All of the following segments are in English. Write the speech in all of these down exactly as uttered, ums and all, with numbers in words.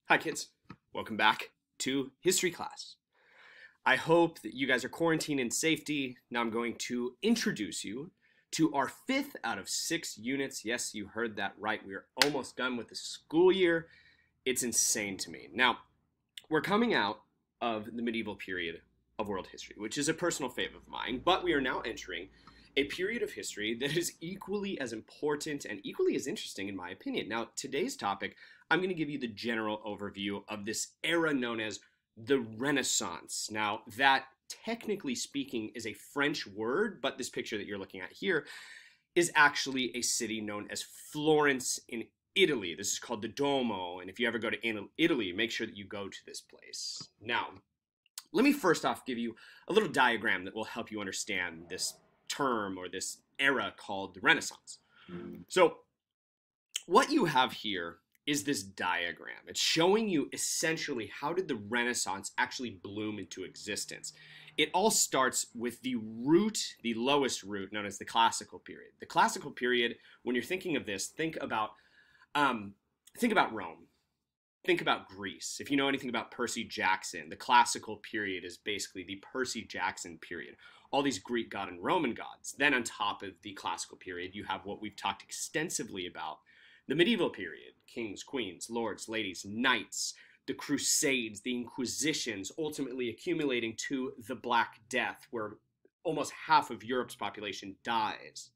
Hi kids, welcome back to history class. I hope that you guys are quarantined in safety. Now I'm going to introduce you to our fifth out of six units. Yes, you heard that right. We are almost done with the school year. It's insane to me. Now, we're coming out of the medieval period of world history, which is a personal favorite of mine, but we are now entering a period of history that is equally as important and equally as interesting in my opinion. Now, today's topic, I'm going to give you the general overview of this era known as the Renaissance. Now, that technically speaking is a French word, but this picture that you're looking at here is actually a city known as Florence in Italy. This is called the Duomo, and if you ever go to Italy, make sure that you go to this place. Now, let me first off give you a little diagram that will help you understand this term or this era called the Renaissance. Mm. So, what you have here is this diagram. It's showing you essentially how did the Renaissance actually bloom into existence. It all starts with the root, the lowest root, known as the classical period. The classical period, when you're thinking of this, think about um, think about Rome. Think about Greece. If you know anything about Percy Jackson, the classical period is basically the Percy Jackson period. All these Greek god and Roman gods. Then on top of the classical period, you have what we've talked extensively about, the medieval period. Kings, queens, lords, ladies, knights, the Crusades, the Inquisitions, ultimately accumulating to the Black Death, where almost half of Europe's population dies.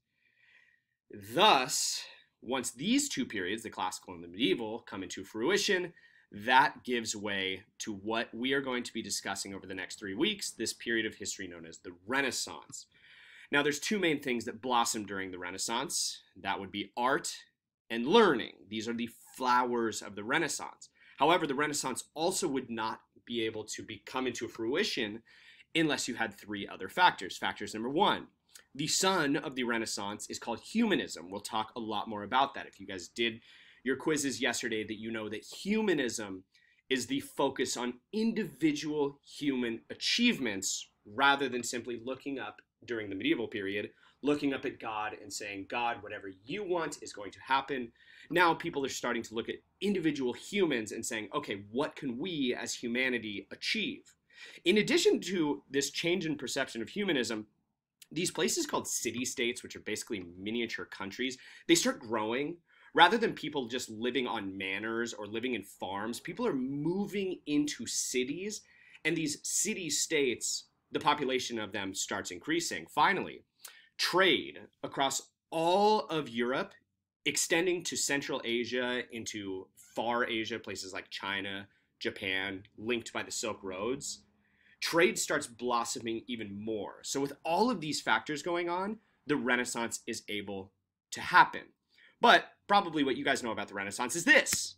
Thus, once these two periods, the classical and the medieval, come into fruition, that gives way to what we are going to be discussing over the next three weeks, this period of history known as the Renaissance. Now, there's two main things that blossom during the Renaissance. That would be art and learning. These are the flowers of the Renaissance. However, the Renaissance also would not be able to be, come into fruition unless you had three other factors. Factors number one, the son of the Renaissance is called humanism. We'll talk a lot more about that. If you guys did your quizzes yesterday, that you know that humanism is the focus on individual human achievements rather than simply looking up during the medieval period, looking up at God and saying, God, whatever you want is going to happen. Now people are starting to look at individual humans and saying, okay, what can we as humanity achieve? In addition to this change in perception of humanism, these places called city-states, which are basically miniature countries, they start growing. Rather than people just living on manors or living in farms, people are moving into cities, and these city-states, the population of them starts increasing. Finally, trade across all of Europe, extending to Central Asia, into Far Asia, places like China, Japan, linked by the Silk Roads, trade starts blossoming even more. So with all of these factors going on, the Renaissance is able to happen. But probably what you guys know about the Renaissance is this.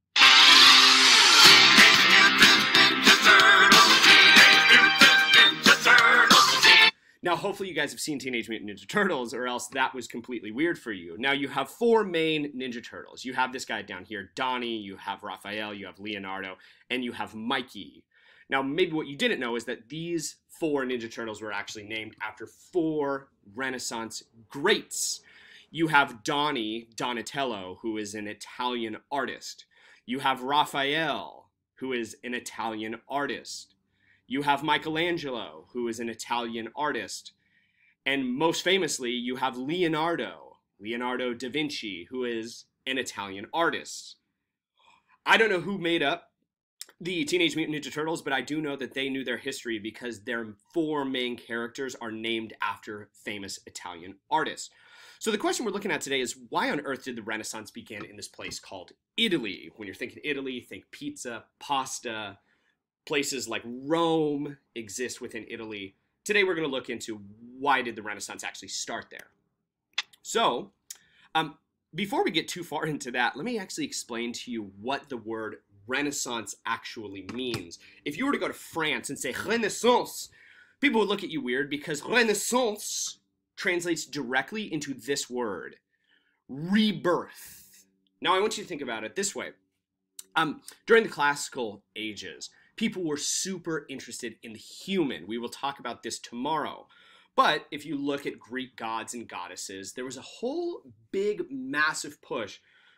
Now, hopefully you guys have seen Teenage Mutant Ninja Turtles, or else that was completely weird for you. Now, you have four main Ninja Turtles. You have this guy down here, Donnie, you have Raphael, you have Leonardo, and you have Mikey. Now, maybe what you didn't know is that these four Ninja Turtles were actually named after four Renaissance greats. You have Donnie, Donatello, who is an Italian artist. You have Raphael, who is an Italian artist. You have Michelangelo, who is an Italian artist. And most famously, you have Leonardo, Leonardo da Vinci, who is an Italian artist. I don't know who made up the Teenage Mutant Ninja Turtles, but I do know that they knew their history because their four main characters are named after famous Italian artists. So the question we're looking at today is, why on earth did the Renaissance begin in this place called Italy? When you're thinking Italy, think pizza, pasta. Places like Rome exist within Italy. Today we're going to look into why did the Renaissance actually start there. So, um, before we get too far into that, let me actually explain to you what the word Renaissance actually means. If you were to go to France and say Renaissance, people would look at you weird because Renaissance translates directly into this word, rebirth. Now I want you to think about it this way. Um, during the classical ages, people were super interested in the human. We will talk about this tomorrow. But if you look at Greek gods and goddesses, there was a whole big, massive push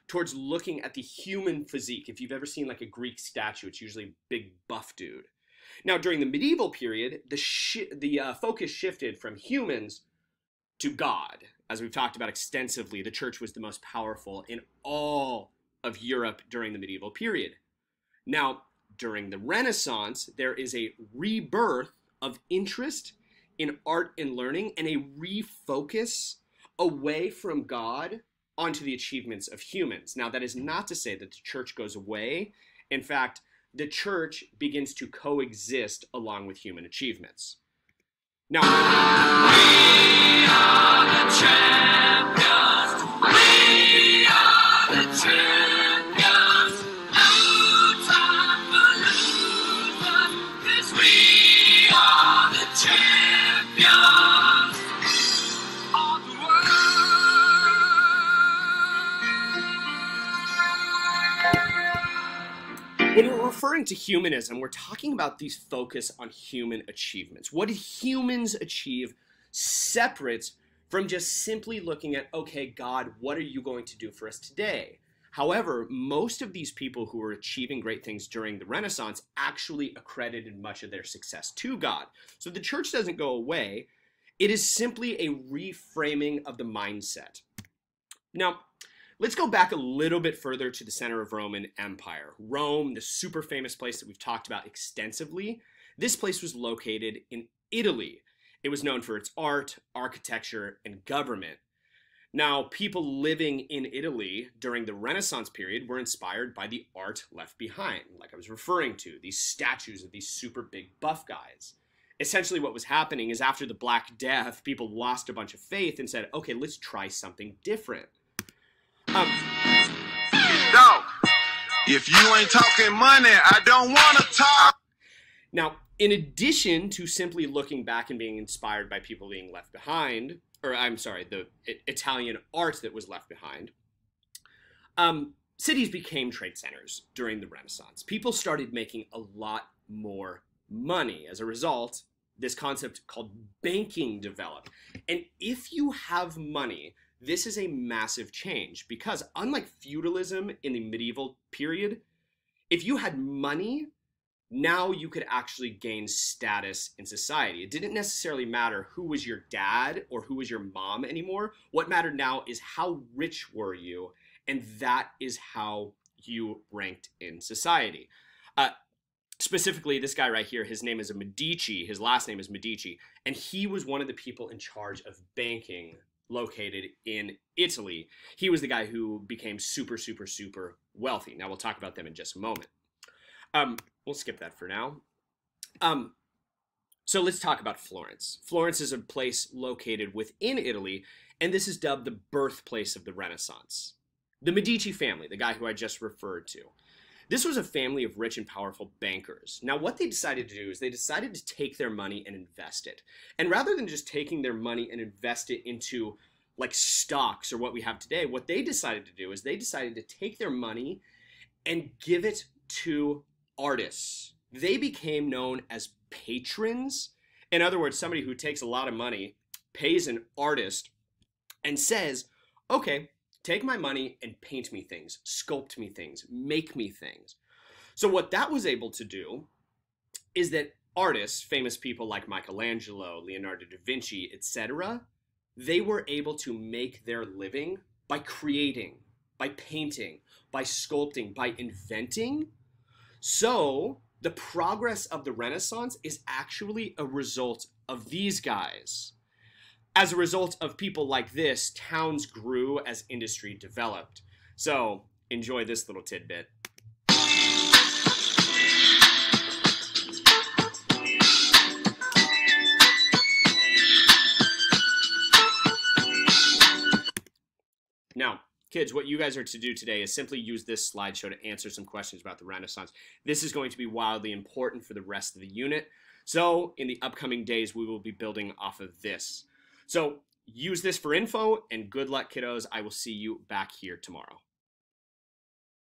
towards looking at the human physique. If you've ever seen like a Greek statue, it's usually a big buff dude. Now, during the medieval period, the, shi the uh, focus shifted from humans to God. As we've talked about extensively, the church was the most powerful in all of Europe during the medieval period. Now, during the Renaissance, there is a rebirth of interest in art and learning and a refocus away from God onto the achievements of humans. Now, that is not to say that the church goes away. In fact, the church begins to coexist along with human achievements. Now, we are the champions. We are the champions. No time for losers, 'cause we are the champions of the world. When we're referring to humanism, we're talking about these focus on human achievements. What did humans achieve separate from just simply looking at, okay, God, what are you going to do for us today? However, most of these people who were achieving great things during the Renaissance actually accredited much of their success to God. So the church doesn't go away. It is simply a reframing of the mindset. Now, let's go back a little bit further to the center of Roman Empire. Rome, the super famous place that we've talked about extensively. This place was located in Italy. It was known for its art, architecture, and government. Now, people living in Italy during the Renaissance period were inspired by the art left behind, like I was referring to, these statues of these super big buff guys. Essentially what was happening is after the Black Death, people lost a bunch of faith and said, okay, let's try something different. Um, Dog, if you ain't talking money, I don't want to talk. Now, in addition to simply looking back and being inspired by people being left behind, or I'm sorry, the Italian art that was left behind, um, cities became trade centers during the Renaissance. People started making a lot more money. As a result, this concept called banking developed. And if you have money, this is a massive change because unlike feudalism in the medieval period, if you had money, now you could actually gain status in society. It didn't necessarily matter who was your dad or who was your mom anymore. What mattered now is how rich were you, and that is how you ranked in society. Uh, specifically, this guy right here, his name is Medici. His last name is Medici, and he was one of the people in charge of banking located in Italy. He was the guy who became super, super, super wealthy. Now, we'll talk about them in just a moment. Um, we'll skip that for now. Um, so let's talk about Florence. Florence is a place located within Italy, and this is dubbed the birthplace of the Renaissance. The Medici family, the guy who I just referred to. This was a family of rich and powerful bankers. Now, what they decided to do is they decided to take their money and invest it. And rather than just taking their money and invest it into like stocks or what we have today, what they decided to do is they decided to take their money and give it to artists. They became known as patrons. In other words, somebody who takes a lot of money, pays an artist, and says, okay, take my money and paint me things, sculpt me things, make me things. So what that was able to do is that artists, famous people like Michelangelo, Leonardo da Vinci, et cetera, they were able to make their living by creating, by painting, by sculpting, by inventing. So the progress of the Renaissance is actually a result of these guys. As a result of people like this, towns grew as industry developed. So enjoy this little tidbit. Now, kids, what you guys are to do today is simply use this slideshow to answer some questions about the Renaissance. This is going to be wildly important for the rest of the unit. So in the upcoming days, we will be building off of this. So use this for info, and good luck, kiddos. I will see you back here tomorrow.